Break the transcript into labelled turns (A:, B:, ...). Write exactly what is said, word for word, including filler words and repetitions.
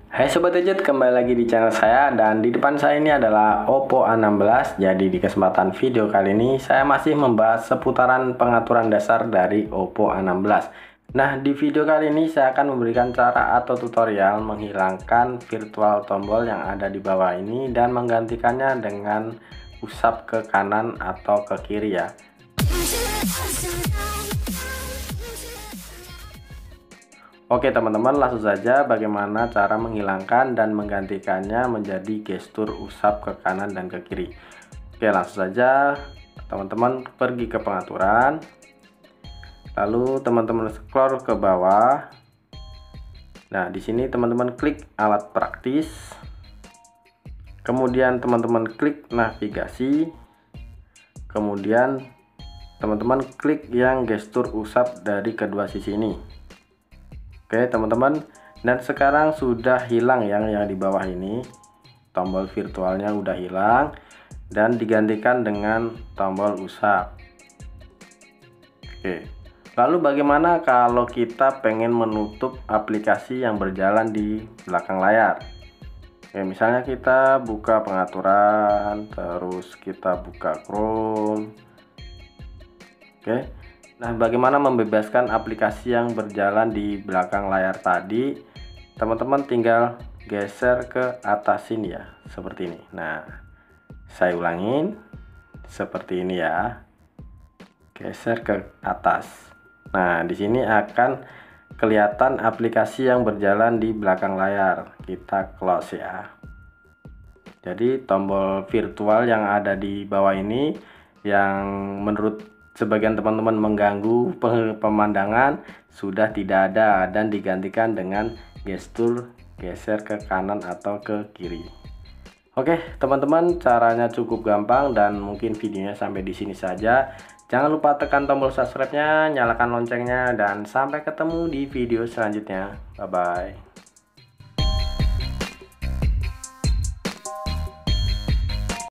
A: Hai Sobat Gadget, kembali lagi di channel saya, dan di depan saya ini adalah Oppo A enam belas. Jadi di kesempatan video kali ini saya masih membahas seputaran pengaturan dasar dari Oppo A enam belas. Nah, di video kali ini saya akan memberikan cara atau tutorial menghilangkan virtual tombol yang ada di bawah ini dan menggantikannya dengan usap ke kanan atau ke kiri ya. Oke teman-teman, langsung saja bagaimana cara menghilangkan dan menggantikannya menjadi gestur usap ke kanan dan ke kiri. Oke, langsung saja teman-teman pergi ke pengaturan, lalu teman-teman scroll ke bawah. Nah, di sini teman-teman klik alat praktis, kemudian teman-teman klik navigasi, kemudian teman-teman klik yang gestur usap dari kedua sisi ini. Oke teman-teman, dan sekarang sudah hilang yang yang di bawah ini, tombol virtualnya udah hilang dan digantikan dengan tombol usap. Oke, lalu bagaimana kalau kita pengen menutup aplikasi yang berjalan di belakang layar? Oke, misalnya kita buka pengaturan, terus kita buka Chrome. Oke, nah, bagaimana membebaskan aplikasi yang berjalan di belakang layar tadi? Teman-teman tinggal geser ke atas sini ya, seperti ini. Nah, saya ulangin seperti ini ya. Geser ke atas. Nah, di sini akan kelihatan aplikasi yang berjalan di belakang layar. Kita close ya. Jadi tombol virtual yang ada di bawah ini yang menurut sebagian teman-teman mengganggu pemandangan sudah tidak ada dan digantikan dengan gestur geser ke kanan atau ke kiri. Oke teman-teman, caranya cukup gampang dan mungkin videonya sampai di sini saja. Jangan lupa tekan tombol subscribe-nya, nyalakan loncengnya, dan sampai ketemu di video selanjutnya. Bye bye.